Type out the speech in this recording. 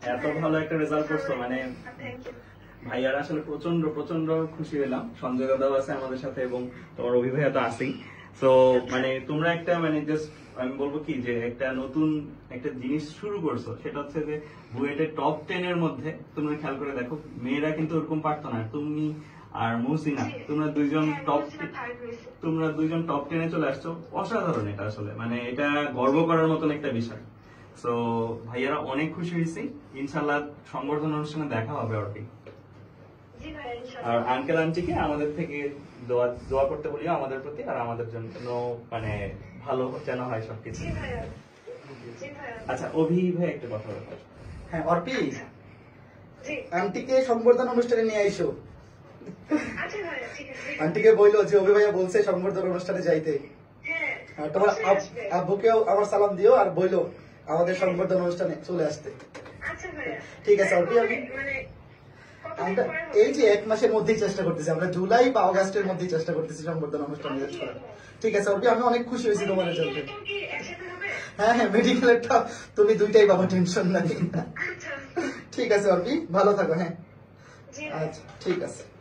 এত ভালো একটা রেজাল্ট করছো, মানে ভাইয়ার আসলে প্রচন্ড প্রচন্ড খুশি হলাম। সঞ্জয় দাদাও আছে আমাদের সাথে এবং তোমার অভিভাবক তো আছেই। তো মানে তোমরা একটা মানে জাস্ট আমি বলবো কি যে একটা নতুন একটা জিনিস শুরু করছো, সেটা হচ্ছে যে বুয়েটের টপ 10 এর মধ্যে তোমরা খেয়াল করে দেখো মেয়েরা কিন্তু ওরকম পারতো না, তুমি আর মৌসিনা তোমরা দুইজন টপ 10 এ চলে আসছো। অসাধারণ এটা আসলে, মানে এটা গর্ব করার মতন একটা বিষয়। তো ভাইয়ারা অনেক খুশি হয়েছি, ইনশাল্লাহ সংবর্ধনা অনুষ্ঠানে দেখা হবে অর্পি। আর আঙ্কেল আন্টিকে আমাদের থেকে দোয়া করতে বলিও আমাদের প্রতি আর আমাদের জন্য, মানে ভালো যেন হয় সবকিছু। আচ্ছা অভি ভাই একটা কথা বলবো। হ্যাঁ অর্পি, আন্টিকে সংবর্ধনা অনুষ্ঠানে নিয়ে আইসো। আন্টিকে বললো যে অভি ভাইয়া বলছে সংবর্ধনা অনুষ্ঠানে যাইতে। তোমার আব্বুকেও আমার সালাম দিও আর বললো আমাদের সংবর্ধনা অনুষ্ঠানে চলে আসতে। ঠিক আছে অর্পি, আমরা এই যে 1 মাসের মধ্যেই চেষ্টা করতেছি, আমরা জুলাই বা অগাস্টের মধ্যেই চেষ্টা করতেছি সংবর্ধনা অনুষ্ঠান করার। ঠিক আছে অর্পি, আমি অনেক খুশি হয়েছি তোমার রেজাল্টে। হ্যাঁ হ্যাঁ মেডিকেলেরটা তুমি দুইটাই বাবা, টেনশন নাই। ঠিক আছে অর্পি, ভালো থাকো। হ্যাঁ আচ্ছা ঠিক আছে।